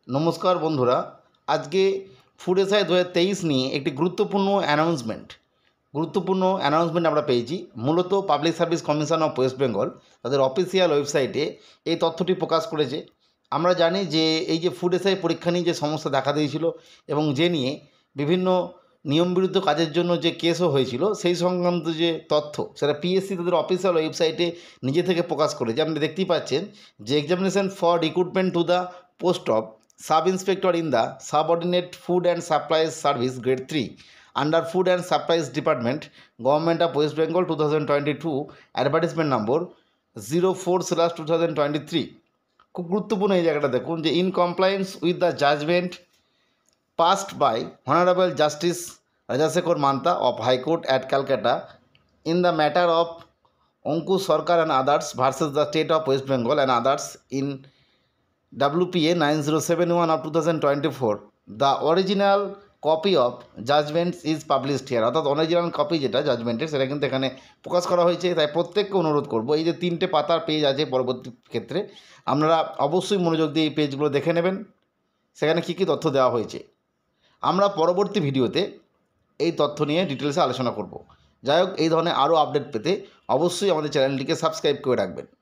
নমস্কার বন্ধুরা, আজকে ফুড এসআই 2023 নিয়ে একটি গুরুত্বপূর্ণ অ্যানাউন্সমেন্ট আমরা পেয়েছি। মূলত public service commission of West Bengal তাদের অফিসিয়াল ওয়েবসাইটে এই তথ্যটি প্রকাশ করেছে। আমরা জানি যে এই যে ফুড এসআই পরীক্ষা নিয়ে যে সমস্যা দেখা দিয়েছিল এবং যে নিয়ে বিভিন্ন নিয়মবিরুদ্ধ কাজের জন্য যে কেসও হয়েছিল, সেই সংক্রান্ত যে তথ্য সেটা পিএসসি তাদের অফিসিয়াল ওয়েবসাইটে নিজে থেকে প্রকাশ করেছে। আপনি দেখতেই পাচ্ছেন যে examination for recruitment to the post of sub inspector in the subordinate food and supplies service grade 3 under food and supplies department, government of West Bengal 2022, advertisement number 04/2023। খুব গুরুত্বপূর্ণ এই জায়গাটা দেখুন যে in compliance with the judgment passed by Honorable Justice Rajasekhar Manta of High Court at Calcutta in the matter of Ankush Sarkar and others versus the State of West Bengal and others in WPA 9071 of 2024. The original copy of judgment is published here. অর্থাৎ original copy যেটা জাজমেন্টের সেটা কিন্তু এখানে প্রকাশ করা হয়েছে। তাই প্রত্যেককে অনুরোধ করব, এই যে 3টে পাতার পেজ আছে পরবর্তী ক্ষেত্রে আপনারা অবশ্যই মনোযোগ দিয়ে এই পেজগুলো দেখে নেবেন, সেখানে কী কী তথ্য দেওয়া হয়েছে। আমরা পরবর্তী ভিডিওতে এই তথ্য নিয়ে ডিটেলসে আলোচনা করব। যাই হোক, এই ধরনের আরও আপডেট পেতে অবশ্যই আমাদের চ্যানেলটিকে সাবস্ক্রাইব করে রাখবেন।